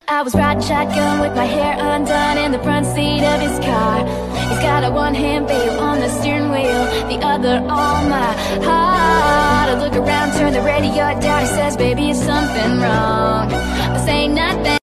I was riding shotgun with my hair undone in the front seat of his car. He's got a one-hand babe on the steering wheel, the other on my heart. I look around, turn the radio down. He says, baby, is something wrong? I say nothing.